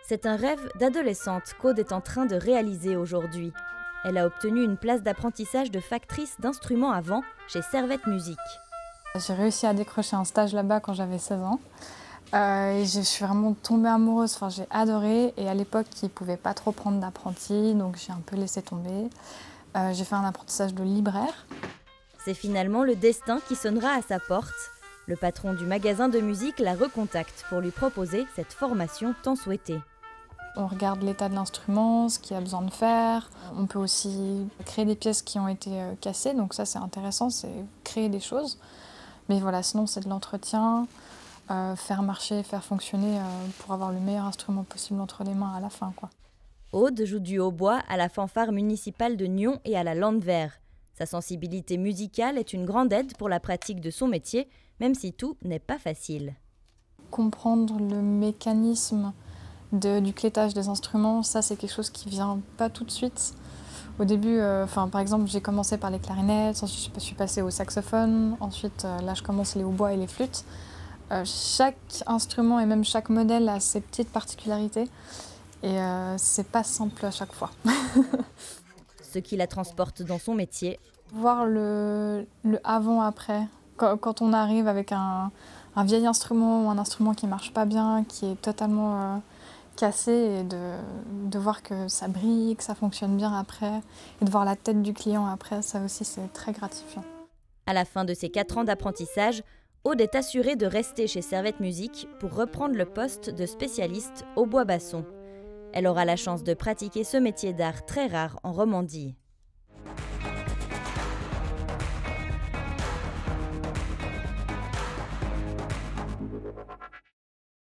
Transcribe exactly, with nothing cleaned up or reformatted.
C'est un rêve d'adolescente qu'Aude est en train de réaliser aujourd'hui. Elle a obtenu une place d'apprentissage de factrice d'instruments à vent chez Servette Musique. J'ai réussi à décrocher un stage là-bas quand j'avais seize ans. Euh, et je suis vraiment tombée amoureuse, enfin, j'ai adoré. Et à l'époque, ils ne pouvaient pas trop prendre d'apprentis, donc j'ai un peu laissé tomber. Euh, j'ai fait un apprentissage de libraire. C'est finalement le destin qui sonnera à sa porte. Le patron du magasin de musique la recontacte pour lui proposer cette formation tant souhaitée. On regarde l'état de l'instrument, ce qu'il y a besoin de faire. On peut aussi créer des pièces qui ont été cassées, donc ça c'est intéressant, c'est créer des choses. Mais voilà, sinon c'est de l'entretien, euh, faire marcher, faire fonctionner euh, pour avoir le meilleur instrument possible entre les mains à la fin, quoi. Aude joue du hautbois à la fanfare municipale de Nyon et à la Landwehr. Sa sensibilité musicale est une grande aide pour la pratique de son métier, même si tout n'est pas facile. Comprendre le mécanisme de, du clétage des instruments, ça c'est quelque chose qui vient pas tout de suite. Au début, euh, enfin, par exemple, j'ai commencé par les clarinettes, ensuite je suis passée au saxophone, ensuite euh, là je commence les hautbois et les flûtes. Euh, chaque instrument et même chaque modèle a ses petites particularités et euh, c'est pas simple à chaque fois. Ce qui la transporte dans son métier. Voir le, le avant-après, quand, quand on arrive avec un, un vieil instrument ou un instrument qui marche pas bien, qui est totalement euh, cassé, et de, de voir que ça brille, que ça fonctionne bien après, et de voir la tête du client après, ça aussi c'est très gratifiant. À la fin de ses quatre ans d'apprentissage, Aude est assurée de rester chez Servette Musique pour reprendre le poste de spécialiste hautbois-basson. Elle aura la chance de pratiquer ce métier d'art très rare en Romandie.